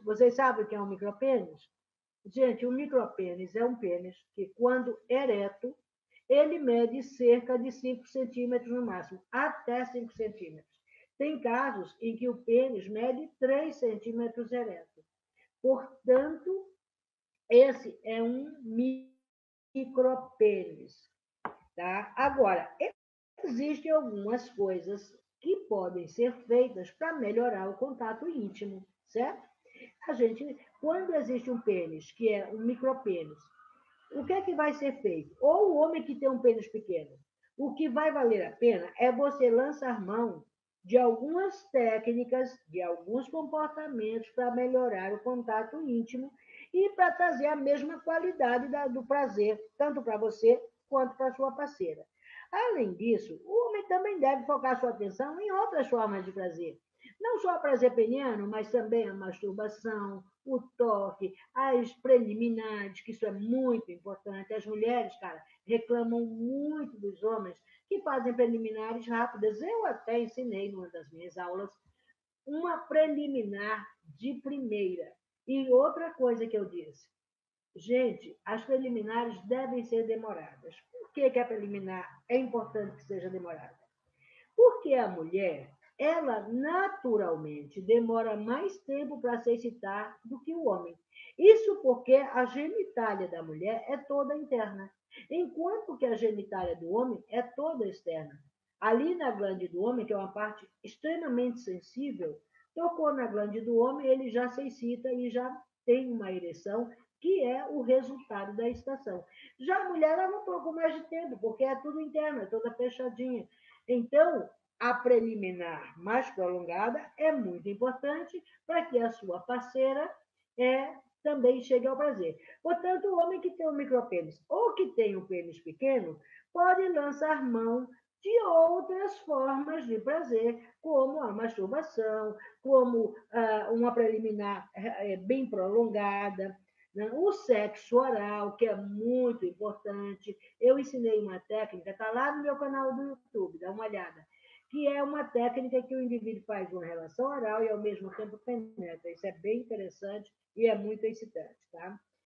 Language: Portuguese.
Vocês sabem o que é um micropênis? Gente, o micropênis é um pênis que, quando ereto, ele mede cerca de 5 centímetros no máximo, até 5 centímetros. Tem casos em que o pênis mede 3 centímetros ereto. Portanto, esse é um micropênis. Tá? Agora, existem algumas coisas que podem ser feitas para melhorar o contato íntimo, certo? A gente, quando existe um pênis, que é um micropênis, o que é que vai ser feito? Ou o homem que tem um pênis pequeno, o que vai valer a pena é você lançar mão de algumas técnicas, de alguns comportamentos para melhorar o contato íntimo e para trazer a mesma qualidade do prazer, tanto para você quanto para sua parceira. Além disso, o homem também deve focar sua atenção em outras formas de prazer. Não só o prazer peniano, mas também a masturbação, o toque, as preliminares, que isso é muito importante. As mulheres, cara, reclamam muito dos homens que fazem preliminares rápidas. Eu até ensinei numa das minhas aulas uma preliminar de primeira. E outra coisa que eu disse, gente, as preliminares devem ser demoradas. Por que a preliminar é importante que seja demorada? Porque a mulher, ela naturalmente demora mais tempo para se excitar do que o homem. Isso porque a genitália da mulher é toda interna, enquanto que a genitália do homem é toda externa. Ali na glande do homem, que é uma parte extremamente sensível, tocou na glande do homem, ele já se excita e já tem uma ereção, que é o resultado da excitação. Já a mulher leva um pouco mais de tempo, porque é tudo interno, é toda fechadinha. Então, a preliminar mais prolongada é muito importante para que a sua parceira também chegue ao prazer. Portanto, o homem que tem um micropênis ou que tem um pênis pequeno pode lançar mão de outras formas de prazer, como a masturbação, como uma preliminar bem prolongada, né? O sexo oral, que é muito importante. Eu ensinei uma técnica, está lá no meu canal do YouTube, dá uma olhada, que é uma técnica que o indivíduo faz uma relação oral e, ao mesmo tempo, penetra. Isso é bem interessante e é muito excitante, tá?